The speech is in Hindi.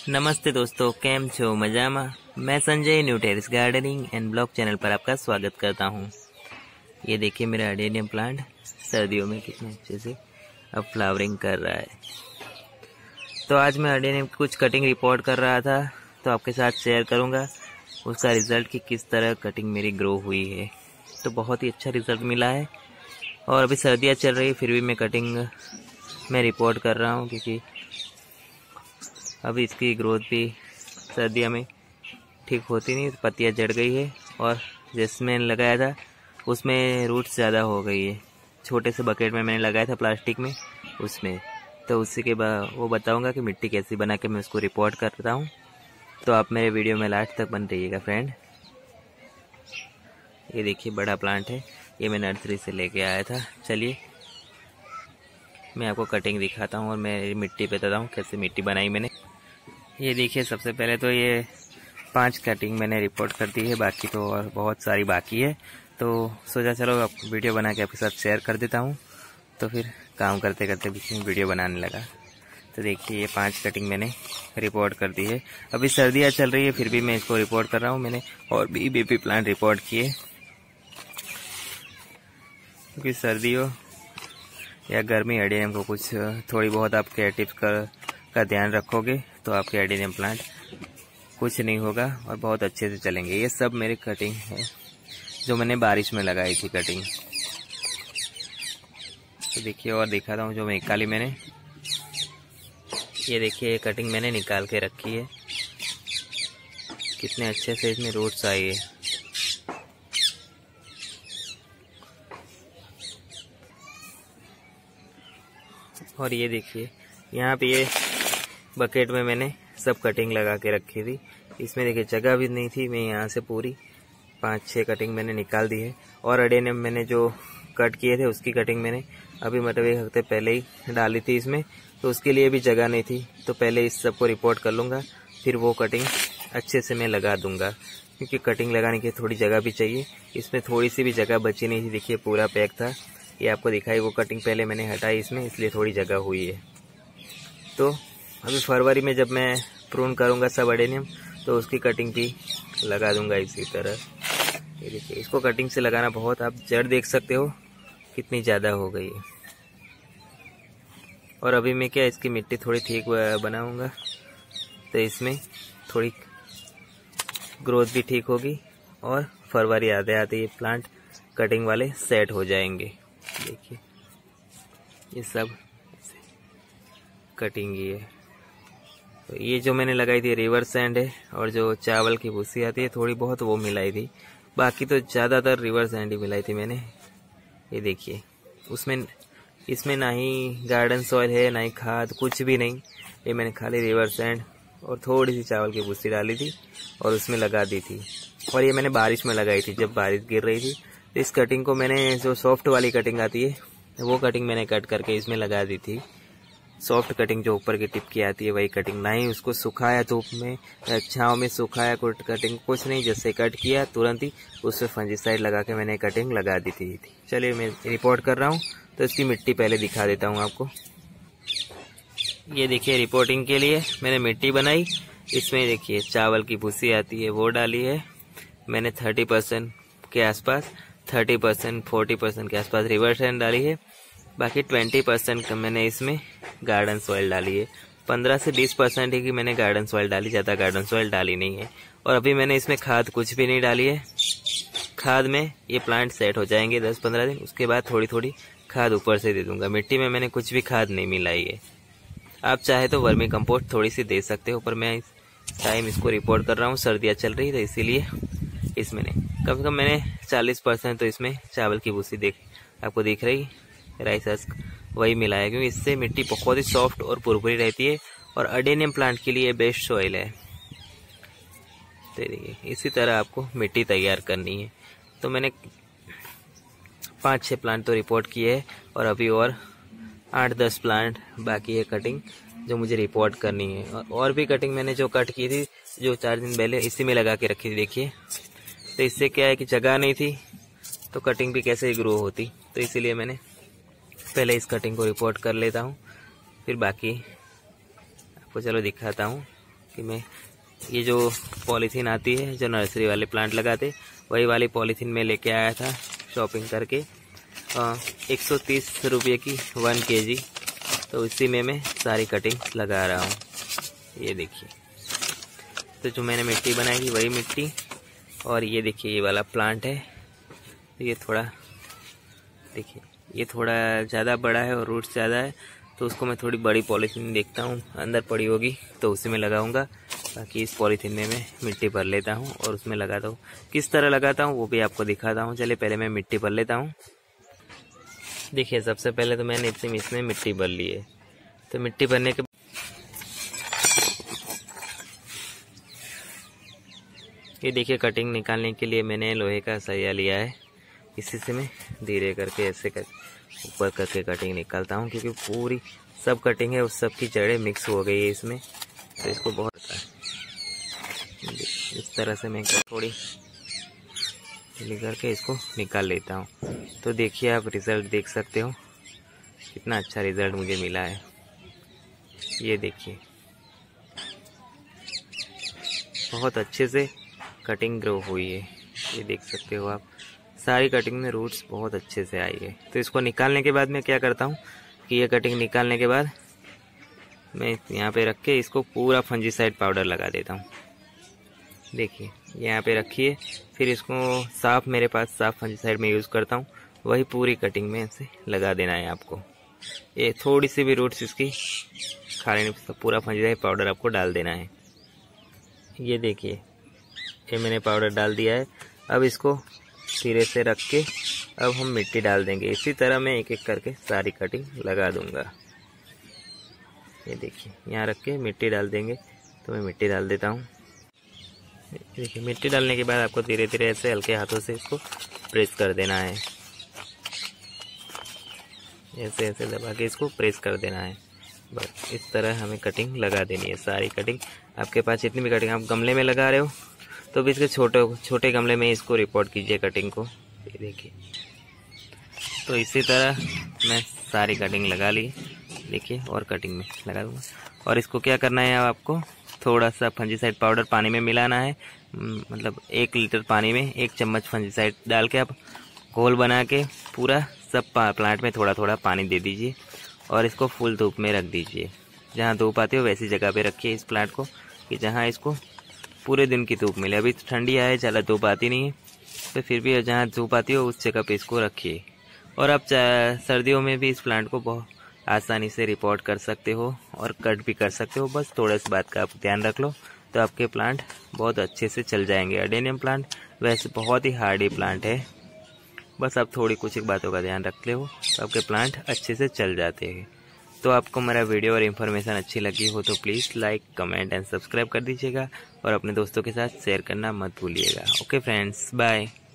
नमस्ते दोस्तों, केम छो मजामा। मैं Sanjay new terrace gardening and blog channel पर आपका स्वागत करता हूं। ये देखिए मेरा अडेनियम प्लांट सर्दियों में कितने अच्छे से अब फ्लावरिंग कर रहा है। तो आज मैं अडेनियम की कुछ कटिंग रिपोर्ट कर रहा था, तो आपके साथ शेयर करूंगा उसका रिज़ल्ट कि किस तरह कटिंग मेरी ग्रो हुई है। तो बहुत ही अच्छा रिज़ल्ट मिला है। और अभी सर्दियाँ चल रही है, फिर भी मैं कटिंग में रिपोर्ट कर रहा हूँ, क्योंकि अभी इसकी ग्रोथ भी सर्दियों में ठीक होती नहीं, पत्तियां झड़ गई है। और जिसमें लगाया था उसमें रूट्स ज़्यादा हो गई है। छोटे से बकेट में मैंने लगाया था प्लास्टिक में, उसमें तो उसी के बाद वो बताऊंगा कि मिट्टी कैसी बना के मैं उसको रिपोर्ट करता हूँ। तो आप मेरे वीडियो में लास्ट तक बन रहिएगा फ्रेंड। ये देखिए बड़ा प्लांट है, ये मैं नर्सरी से लेके आया था। चलिए मैं आपको कटिंग दिखाता हूँ और मैं मिट्टी बताता हूँ कैसे मिट्टी बनाई मैंने। ये देखिए सबसे पहले तो ये 5 कटिंग मैंने रिपोर्ट कर दी है, बाकी तो और बहुत सारी बाकी है। तो सोचा चलो अब वीडियो बना के आपके साथ शेयर कर देता हूँ। तो फिर काम करते करते बीच में वीडियो बनाने लगा। तो देखिए ये 5 कटिंग मैंने रिपोर्ट कर दी है। अभी सर्दियाँ चल रही है, फिर भी मैं इसको रिपोर्ट कर रहा हूँ। मैंने और भी बेबी प्लांट रिपोर्ट किए, क्योंकि सर्दियों या गर्मी अडेनियम को कुछ थोड़ी बहुत आप केयर टिप्स का ध्यान रखोगे तो आपके अडेनियम प्लांट कुछ नहीं होगा और बहुत अच्छे से चलेंगे। ये सब मेरी कटिंग है जो मैंने बारिश में लगाई थी कटिंग। तो देखिए और दिखाता हूँ जो मैं निकाली मैंने। ये देखिए ये कटिंग मैंने निकाल के रखी है, कितने अच्छे से इसमें रूट्स आई है। और ये देखिए यहाँ पे ये बकेट में मैंने सब कटिंग लगा के रखी थी। इसमें देखिए जगह भी नहीं थी, मैं यहाँ से पूरी 5-6 कटिंग मैंने निकाल दी है। और अडेनियम मैंने जो कट किए थे उसकी कटिंग मैंने अभी मतलब 1 हफ्ते पहले ही डाली थी इसमें, तो उसके लिए भी जगह नहीं थी। तो पहले इस सबको रिपोर्ट कर लूँगा, फिर वो कटिंग अच्छे से मैं लगा दूँगा, क्योंकि कटिंग लगाने की थोड़ी जगह भी चाहिए। इसमें थोड़ी सी भी जगह बची नहीं थी, देखिए पूरा पैक था। ये आपको दिखाई वो कटिंग पहले मैंने हटाई इसमें, इसलिए थोड़ी जगह हुई है। तो अभी फरवरी में जब मैं प्रून करूँगा सब अडेनियम, तो उसकी कटिंग भी लगा दूंगा इसी तरह। ये देखिए इसको कटिंग से लगाना बहुत, आप जड़ देख सकते हो कितनी ज़्यादा हो गई है। और अभी मैं क्या इसकी मिट्टी थोड़ी ठीक बनाऊंगा, तो इसमें थोड़ी ग्रोथ भी ठीक होगी और फरवरी आते आते ये प्लांट कटिंग वाले सेट हो जाएंगे। देखिए ये सब कटिंग ही है। तो ये जो मैंने लगाई थी रिवर सैंड है, और जो चावल की भूसी आती है थोड़ी बहुत वो मिलाई थी, बाकी तो ज़्यादातर रिवर सैंड ही मिलाई थी मैंने। ये देखिए इसमें ना ही गार्डन सॉइल है ना ही खाद, कुछ भी नहीं। ये मैंने खाली रिवर सैंड और थोड़ी सी चावल की भूसी डाली थी और उसमें लगा दी थी। और ये मैंने बारिश में लगाई थी, जब बारिश गिर रही थी। तो इस कटिंग को मैंने जो सॉफ्ट वाली कटिंग आती है वो कटिंग मैंने कट करके इसमें लगा दी थी। सॉफ्ट कटिंग जो ऊपर की टिप की आती है वही कटिंग, ना ही उसको सुखाया धूप में छाँव में सुखाया कटिंग, कुछ नहीं। जैसे कट किया तुरंत ही उस पर फंजीसाइड लगा के मैंने कटिंग लगा दी थी। चलिए मैं रिपोर्ट कर रहा हूँ, तो इसकी मिट्टी पहले दिखा देता हूँ आपको। ये देखिए रिपोर्टिंग के लिए मैंने मिट्टी बनाई। इसमें देखिए चावल की भूसी आती है वो डाली है मैंने 30% के आसपास, 30% 40% के आसपास रिवर सैंड डाली है। बाकी 20% मैंने इसमें गार्डन सॉइल डाली है। 15 से 20% ही की मैंने गार्डन सॉइल डाली, ज़्यादा गार्डन सॉइल डाली नहीं है। और अभी मैंने इसमें खाद कुछ भी नहीं डाली है। खाद में ये प्लांट सेट हो जाएंगे 10-15 दिन, उसके बाद थोड़ी थोड़ी खाद ऊपर से दे दूंगा। मिट्टी में मैंने कुछ भी खाद नहीं मिलाई है। आप चाहे तो वर्मी कंपोस्ट थोड़ी सी दे सकते हो, पर मैं इस टाइम इसको रिपोर्ट कर रहा हूँ, सर्दियाँ चल रही है इसीलिए इसमें नहीं। कम से कम मैंने 40% तो इसमें चावल की भूसी आपको दिख रही राइस हस्क वही मिला है, क्योंकि इससे मिट्टी बहुत ही सॉफ्ट और भुरभुरी रहती है और अडेनियम प्लांट के लिए बेस्ट सॉइल है। तो देखिए इसी तरह आपको मिट्टी तैयार करनी है। तो मैंने 5-6 प्लांट तो रिपोर्ट किए हैं और अभी और 8-10 प्लांट बाकी है कटिंग जो मुझे रिपोर्ट करनी है। और भी कटिंग मैंने जो कट की थी जो 4 दिन पहले इसी में लगा के रखी थी देखिए। तो इससे क्या है कि जगह नहीं थी तो कटिंग भी कैसे ग्रो होती, तो इसीलिए मैंने पहले इस कटिंग को रिपोर्ट कर लेता हूँ, फिर बाकी आपको चलो दिखाता हूँ कि मैं ये जो पॉलीथीन आती है जो नर्सरी वाले प्लांट लगाते, वही वाली पॉलीथीन में लेके आया था शॉपिंग करके 130 रुपये की 1 kg। तो इसी में मैं सारी कटिंग लगा रहा हूँ। ये देखिए, तो जो मैंने मिट्टी बनाई थी वही मिट्टी, और ये देखिए ये वाला प्लांट है। ये थोड़ा देखिए, ये थोड़ा ज़्यादा बड़ा है और रूट्स ज़्यादा है, तो उसको मैं थोड़ी बड़ी पॉलीथीन देखता हूँ अंदर पड़ी होगी तो उसी में लगाऊंगा। बाकी इस पॉलीथीन में मैं मिट्टी भर लेता हूँ और उसमें लगाता हूँ। किस तरह लगाता हूँ वो भी आपको दिखाता हूँ। चलिए पहले मैं मिट्टी भर लेता हूँ। देखिए सबसे पहले तो मैंने इसमें मिट्टी भर ली है। तो मिट्टी भरने के ये देखिए कटिंग निकालने के लिए मैंने लोहे का सरिया लिया है। इसी से मैं धीरे करके ऐसे कर ऊपर करके कटिंग निकालता हूँ, क्योंकि पूरी सब कटिंग है उस सब की जड़ें मिक्स हो गई है इसमें, तो इसको बहुत इस तरह से मैं थोड़ी ढीली करके इसको निकाल लेता हूँ। तो देखिए आप रिज़ल्ट देख सकते हो कितना अच्छा रिज़ल्ट मुझे मिला है। ये देखिए बहुत अच्छे से कटिंग ग्रो हुई है, ये देख सकते हो आप। सारी कटिंग में रूट्स बहुत अच्छे से आई है। तो इसको निकालने के बाद मैं क्या करता हूँ कि ये कटिंग निकालने के बाद मैं यहाँ पे रख के इसको पूरा फंजीसाइड पाउडर लगा देता हूँ। देखिए यहाँ पे रखिए, फिर इसको साफ, मेरे पास साफ फंजीसाइड में यूज़ करता हूँ, वही पूरी कटिंग में ऐसे लगा देना है आपको। ये थोड़ी सी भी रूट्स इसकी खाने नहीं, पूरा फंजीसाइड पाउडर आपको डाल देना है। ये देखिए ये मैंने पाउडर डाल दिया है। अब इसको सिरे से रख के अब हम मिट्टी डाल देंगे। इसी तरह मैं एक एक करके सारी कटिंग लगा दूंगा। ये देखिए यहाँ रख के मिट्टी डाल देंगे। तो मैं मिट्टी डाल देता हूँ। देखिए मिट्टी डालने के बाद आपको धीरे धीरे ऐसे हल्के हाथों से इसको प्रेस कर देना है। ऐसे ऐसे दबा के इसको प्रेस कर देना है। बस इस तरह हमें कटिंग लगा देनी है। सारी कटिंग आपके पास जितनी भी कटिंग, आप गमले में लगा रहे हो तो भी इसके छोटे गमले में इसको रिपोर्ट कीजिए कटिंग को। ये देखिए, तो इसी तरह मैं सारी कटिंग लगा ली। देखिए और कटिंग में लगा दूँगा। और इसको क्या करना है, आपको थोड़ा सा फंजीसाइड पाउडर पानी में मिलाना है। मतलब 1 लीटर पानी में 1 चम्मच फंजीसाइड डाल के आप घोल बना के पूरा सब प्लांट में थोड़ा थोड़ा पानी दे दीजिए और इसको फुल धूप में रख दीजिए। जहाँ धूप आती हो वैसी जगह पे रखिए इस प्लांट को, कि जहाँ इसको पूरे दिन की धूप मिले। अभी ठंडी है, ज़्यादा धूप आती नहीं है, तो फिर भी जहाँ धूप आती हो उस जगह पे इसको रखिए। और आप सर्दियों में भी इस प्लांट को बहुत आसानी से रिपोर्ट कर सकते हो और कट भी कर सकते हो। बस थोड़ा इस बात का आप ध्यान रख लो तो आपके प्लांट बहुत अच्छे से चल जाएंगे। अडेनियम प्लांट वैसे बहुत ही हार्डी प्लांट है, बस आप थोड़ी कुछ बातों का ध्यान रख ले हो तो आपके प्लांट अच्छे से चल जाते हैं। तो आपको मेरा वीडियो और इन्फॉर्मेशन अच्छी लगी हो तो please like, comment and subscribe कर दीजिएगा और अपने दोस्तों के साथ शेयर करना मत भूलिएगा। Okay friends, bye.